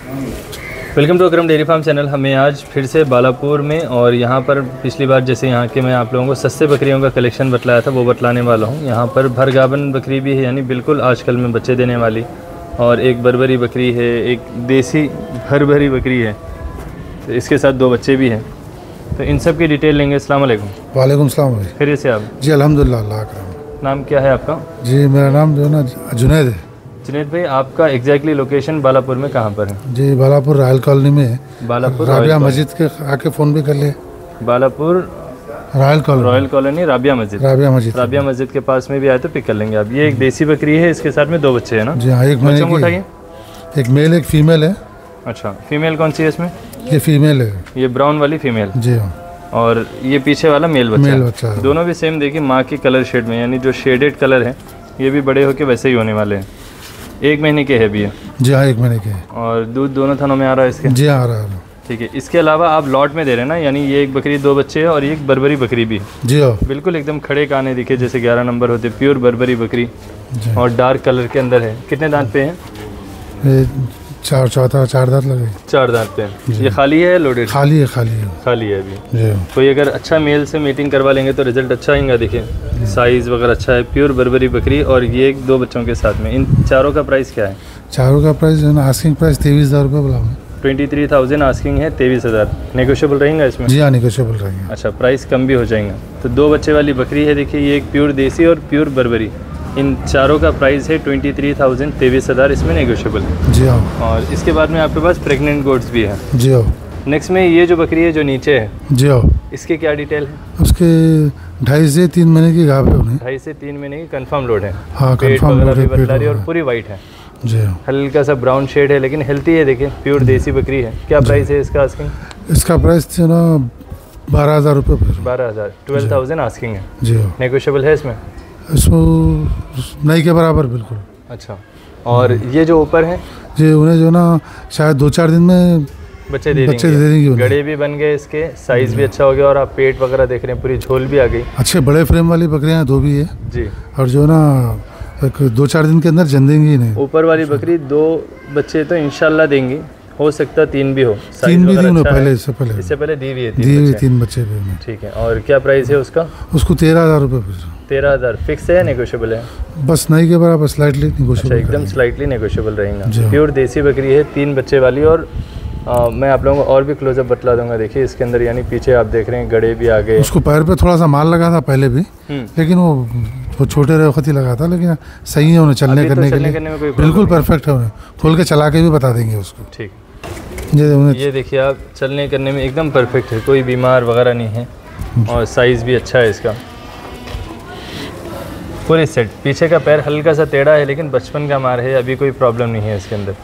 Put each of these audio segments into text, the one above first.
Welcome to Akram dairy farm channel. हमें आज फिर से बालापुर में, और यहाँ पर पिछली बार जैसे यहाँ के मैं आप लोगों को सस्ते बकरियों का कलेक्शन बतलाया था वो बतलाने वाला हूँ। यहाँ पर भरगाबन बकरी भी है, यानी बिल्कुल आजकल में बच्चे देने वाली, और एक बर्बरी बकरी है, एक देसी भरभरी बकरी है, तो इसके साथ 2 बच्चे भी हैं। तो इन सब की डिटेल लेंगे। अस्सलाम वालेकुम। वालेकुम सलाम भाई। खैरियत से आप? जी अल्हम्दुलिल्लाह, अल्लाह करम। नाम क्या है आपका? जी मेरा नाम जो है ना जुनैद है। जुनैद भाई, आपका एग्जैक्टली लोकेशन बालापुर में कहाँ पर है? जी बालापुर रॉयल कॉलोनी में है। बालापुर राबिया मस्जिद के आके फ़ोन भी कर ले। बालापुर रॉयल कॉलोनी राबिया मस्जिद। राबिया मस्जिद के पास में भी आए तो पिक कर लेंगे आप। ये एक देसी बकरी है, इसके साथ में 2 बच्चे हैं ना? जी हाँ, एक महीने की, एक मेल एक फीमेल है। अच्छा, फीमेल कौन सी है इसमें? ये फीमेल है, ये ब्राउन वाली फीमेल। जी हाँ। और ये पीछे वाला मेल बच्चा है। दोनों भी सेम देखिए माँ की कलर शेड में, यानी जो शेडेड कलर है ये भी बड़े होके वैसे ही होने वाले हैं। 1 महीने के है भी है? जी हाँ, 1 महीने के है। और दूध दोनों थनों में आ रहा है इसके? जी आ रहा है। ठीक है। इसके अलावा आप लॉट में दे रहे हैं ना, यानी ये एक बकरी 2 बच्चे है और ये एक बर्बरी बकरी भी है? जी हाँ, बिल्कुल एकदम खड़े काने दिखे जैसे 11 नंबर होते, प्योर बर्बरी बकरी और डार्क कलर के अंदर है। कितने दांत पे है? 4 दांत लगे। 4 दांत पे है। ये खाली है लोडेड? खाली है अभी। जी। कोई अगर अच्छा मेल से मीटिंग करवा लेंगे तो रिजल्ट अच्छा आएगा। देखिए साइज़ वगैरह अच्छा है, प्योर बर्बरी बकरी, और ये 2 बच्चों के साथ में। इन चारों का प्राइस क्या है? चारों का प्राइस है ना, आस्किंग प्राइस 23,000 रुपये बोला। 23,000 आस्किंग है, 23,000 नेगोशिएबल रहेगा इसमें? जी हाँ, नेगोशिएबल रहेंगे। अच्छा, प्राइस कम भी हो जाएगा। तो 2 बच्चे वाली बकरी है, देखिए ये एक प्योर देसी और प्योर बर्बरी। इन चारों का प्राइस है 23,000, 23,000 इसमें नेगोशिएबल। जी हाँ। और इसके बाद में आपके पास प्रेग्नेंट गोट्स भी है? जी हाँ। नेक्स्ट में ये जो बकरी है जो नीचे है, जी हाँ, इसके क्या डिटेल है? उसके 2.5 से 3 महीने की गाभ है उन्हें। 2.5 से 3 महीने की कंफर्म लोड है? हाँ, कंफर्म लोड है, बतला रही है, और पूरी वाइट है। जी हाँ। हल्का सा ब्राउन शेड है लेकिन हेल्थी है। देखिए प्योर देसी बकरी है। क्या प्राइस है इसका आस्किंग? इसका प्राइस जो ना 12,000 रुपये। 12,000, 12,000 आस्किंग है। जी हाँ। नेगोशिएबल है इसमें? इसको नहीं के बराबर बिल्कुल। अच्छा, और ये जो ऊपर है जी, उन्हें जो ना शायद 2-4 दिन में बच्चे दे देंगे। गड़े भी बन गए इसके, साइज़ भी अच्छा हो गया, और आप पेट वगैरह देख रहे हैं पूरी झोल भी आ गई। अच्छे बड़े फ्रेम वाली बकरियाँ 2 भी है जी। और जो ना 2-4 दिन के अंदर जन देंगी नहीं। ऊपर वाली बकरी 2 बच्चे तो इंशाल्लाह देंगी, हो सकता 3 भी हो। 3 भी दी पहले, इससे पहले दी हुई है 3 बच्चे भी। ठीक है। और क्या प्राइस है उसका? उसको 13,000 रुपये। 13,000 फिक्स है, नेगोशिएबल है? बस नहीं के बराबर, स्लाइटली नेगोशिएबल। अच्छा, एकदम स्लाइटली नेगोशिएबल रहेगा। प्योर देसी बकरी है, 3 बच्चे वाली। और मैं आप लोगों को और भी क्लोजअप बतला दूंगा। देखिए इसके अंदर, यानी पीछे आप देख रहे हैं गड़े भी आ गए। उसको पैर पे थोड़ा सा माल लगा था पहले भी, लेकिन वो छोटे रहे वक्त ही लगा था, लेकिन सही है उन्हें चलने करने के लिए बिल्कुल परफेक्ट है। उन्हें खोल के चला के भी बता देंगे उसको। ठीक, ये देखिए आप, चलने करने में एकदम परफेक्ट है, कोई बीमार वगैरह नहीं है, और साइज़ भी अच्छा है इसका। पूरी सेट। पीछे का पैर हल्का सा टेढ़ा है लेकिन बचपन का मार है, अभी कोई प्रॉब्लम नहीं है इसके अंदर।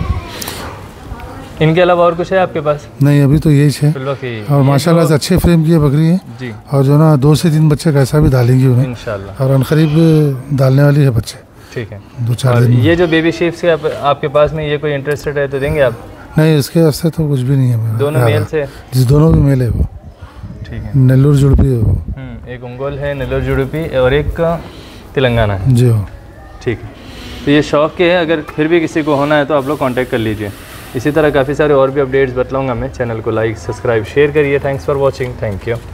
इनके अलावा और कुछ है आपके पास? नहीं, अभी तो यही है। और माशाल्लाह से अच्छे फ्रेम की बकरी है जी। और जो ना 2 से 3 बच्चे कैसा भी डालेंगी उन्हें इंशाल्लाह, और अनकरीब डालने वाली है बच्चे। ठीक है, 2-4 दिन। ये जो बेबी शीप्स है आपके पास में, ये कोई इंटरेस्टेड है तो देंगे आप? नहीं, इसके वास्ते तो कुछ भी नहीं है। दोनों मेल से? जी, दोनों भी मेल है वो। ठीक है। नेल्लोर जुड़पी है वो। एक उंगोल है नेल्लोर जुड़पी, और एक तेलंगाना है जी। ठीक है। तो ये शौक के है, अगर फिर भी किसी को होना है तो आप लोग कांटेक्ट कर लीजिए। इसी तरह काफ़ी सारे और भी अपडेट्स बतलाऊंगा मैं। चैनल को लाइक, सब्सक्राइब, शेयर करिए। Thanks for watching. Thank you.